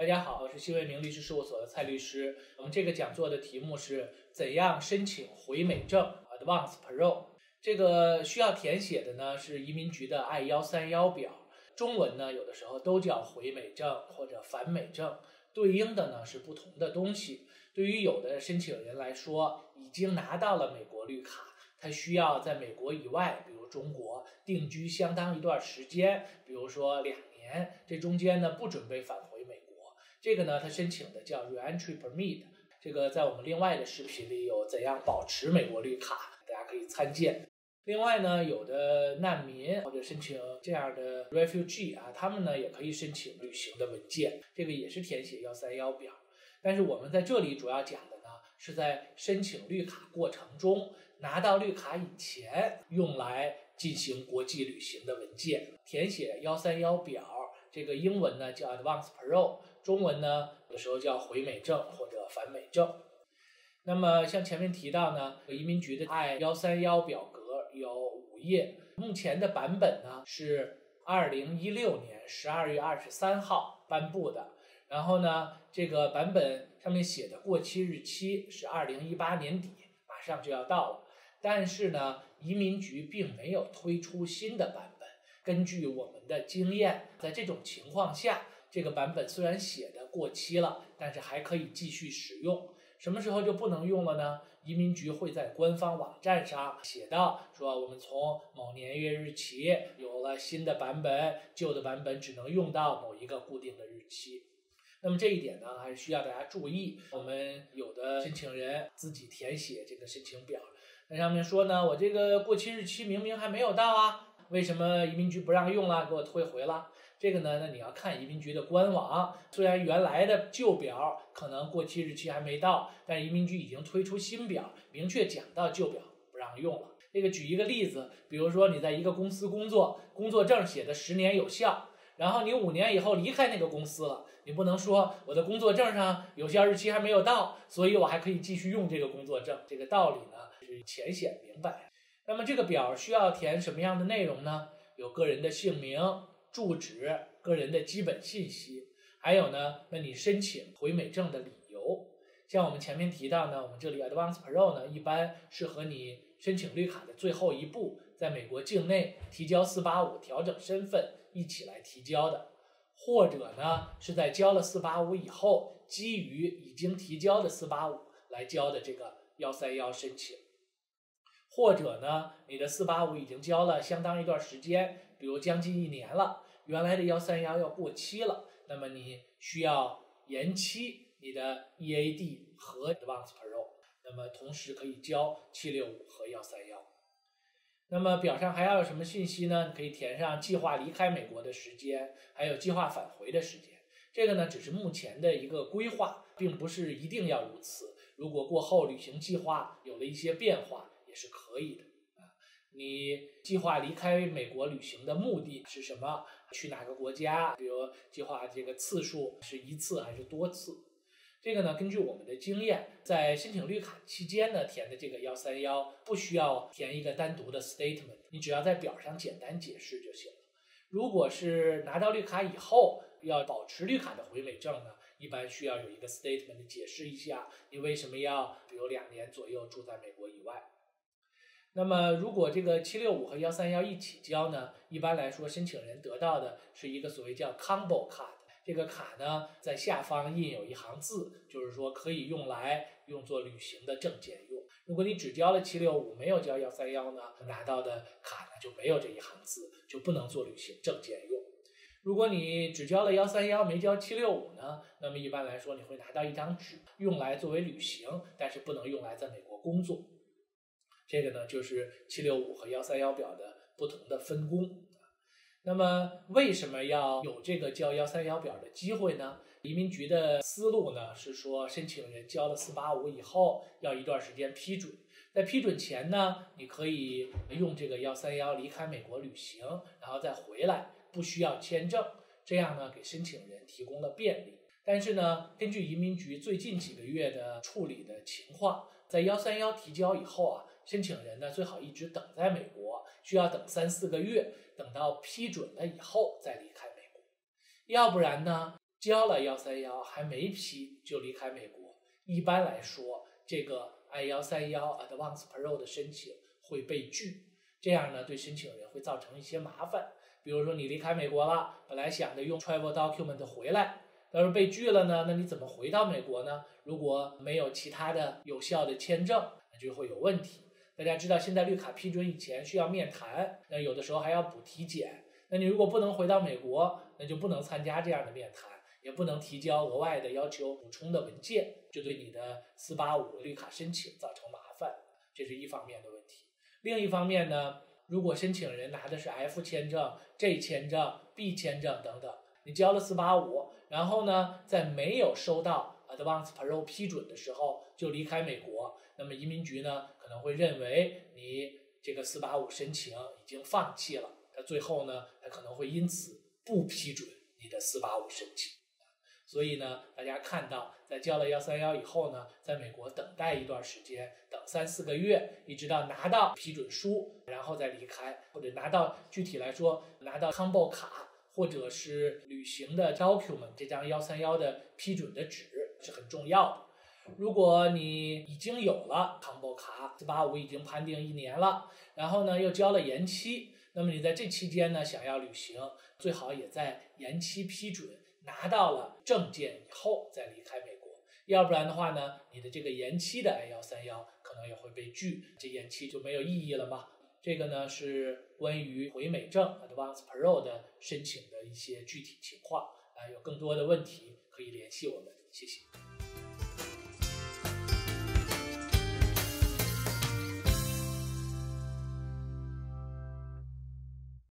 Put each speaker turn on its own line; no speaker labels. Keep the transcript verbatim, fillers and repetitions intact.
大家好，我是新为民律师事务所的蔡律师。我们这个讲座的题目是怎样申请回美证 Advance Parole。这个需要填写的呢是移民局的 I 一三一表，中文呢有的时候都叫回美证或者返美证，对应的呢是不同的东西。对于有的申请人来说，已经拿到了美国绿卡，他需要在美国以外，比如中国定居相当一段时间，比如说两年，这中间呢不准备返回美国。这个呢，他申请的叫 Reentry Permit， 这个在我们另外的视频里有怎样保持美国绿卡，大家可以参见。另外呢，有的难民或者申请这样的 refugee 啊，他们呢也可以申请旅行的文件，这个也是填写一三一表。但是我们在这里主要讲的呢，是在申请绿卡过程中，拿到绿卡以前用来进行国际旅行的文件，填写一三一表。这个英文呢叫 Advance Parole， 中文呢有时候叫回美证或者返美证。那么像前面提到呢，移民局的 I 一三一表格有五页，目前的版本呢是二零一六年十二月二十三号颁布的，然后呢这个版本上面写的过期日期是二零一八年底，马上就要到了，但是呢移民局并没有推出新的版本。根据我们的经验，在这种情况下，这个版本虽然写的过期了，但是还可以继续使用。什么时候就不能用了呢？移民局会在官方网站上写到，说我们从某年月日起有了新的版本，旧的版本只能用到某一个固定的日期。那么这一点呢，还是需要大家注意。我们有的申请人自己填写这个申请表，那上面说呢，我这个过期日期明明还没有到啊，为什么移民局不让用了，给我退回了？这个呢，那你要看移民局的官网。虽然原来的旧表可能过期日期还没到，但是移民局已经推出新表，明确讲到旧表不让用了。这个举一个例子，比如说你在一个公司工作，工作证写的十年有效，然后你五年以后离开那个公司了，你不能说我的工作证上有效日期还没有到，所以我还可以继续用这个工作证。这个道理呢是浅显明白。那么这个表需要填什么样的内容呢？有个人的姓名、住址、个人的基本信息，还有呢，那你申请回美证的理由。像我们前面提到呢，我们这里 Advance Parole 呢，一般是和你申请绿卡的最后一步，在美国境内提交四八五调整身份一起来提交的，或者呢是在交了四八五以后，基于已经提交的四八五来交的这个一三一申请。或者呢，你的四八五已经交了相当一段时间，比如将近一年了，原来的一三一要过期了，那么你需要延期你的 E A D 和 Advance Parole， 那么同时可以交七六五和一三一。那么表上还要有什么信息呢？你可以填上计划离开美国的时间，还有计划返回的时间。这个呢只是目前的一个规划，并不是一定要如此。如果过后旅行计划有了一些变化，也是可以的啊。你计划离开美国旅行的目的是什么？去哪个国家？比如计划这个次数是一次还是多次？这个呢，根据我们的经验，在申请绿卡期间呢，填的这个一三一不需要填一个单独的 statement， 你只要在表上简单解释就行了。如果是拿到绿卡以后要保持绿卡的回美证呢，一般需要有一个 statement 解释一下你为什么要比如两年左右住在美国以外。那么如果这个七六五和一三一一起交呢，一般来说申请人得到的是一个所谓叫 combo card， 这个卡呢在下方印有一行字，就是说可以用来用作旅行的证件用。如果你只交了七六五没有交一三一呢，拿到的卡呢就没有这一行字，就不能做旅行证件用。如果你只交了一三一没交七六五呢，那么一般来说你会拿到一张纸，用来作为旅行，但是不能用来在美国工作。这个呢就是七六五和一三一表的不同的分工。那么为什么要有这个交一三一表的机会呢？移民局的思路呢是说，申请人交了四八五以后要一段时间批准，在批准前呢，你可以用这个一三一离开美国旅行，然后再回来，不需要签证，这样呢给申请人提供了便利。但是呢，根据移民局最近几个月的处理的情况，在一三一提交以后啊，申请人呢最好一直等在美国，需要等三四个月，等到批准了以后再离开美国。要不然呢， 交了幺三幺还没批就离开美国，一般来说，这个 I 一三一 Advanced Pro 的申请会被拒，这样呢对申请人会造成一些麻烦。比如说你离开美国了，本来想着用 Travel Document 回来，但是被拒了呢，那你怎么回到美国呢？如果没有其他的有效的签证，那就会有问题。大家知道现在绿卡批准以前需要面谈，那有的时候还要补体检，那你如果不能回到美国，那就不能参加这样的面谈，也不能提交额外的要求补充的文件，就对你的四八五绿卡申请造成麻烦，这是一方面的问题。另一方面呢，如果申请人拿的是 F 签证、J 签证、B 签证等等，你交了四八五，然后呢，在没有收到 Advanced Pro 批准的时候就离开美国，那么移民局呢可能会认为你这个四八五申请已经放弃了，那最后呢，他可能会因此不批准你的四八五申请。所以呢，大家看到在交了幺三幺以后呢，在美国等待一段时间，等三四个月，一直到拿到批准书，然后再离开，或者拿到具体来说，拿到 combo 卡或者是旅行的 document 这张幺三幺的批准的纸是很重要的。如果你已经有了 combo 卡，四八五已经判定一年了，然后呢又交了延期，那么你在这期间呢想要旅行，最好也在延期批准拿到了证件以后再离开美国，要不然的话呢，你的这个延期的 I 一三一可能也会被拒，这延期就没有意义了嘛。这个呢是关于回美证 Advanced Pro 的申请的一些具体情况啊，有更多的问题可以联系我们，谢谢。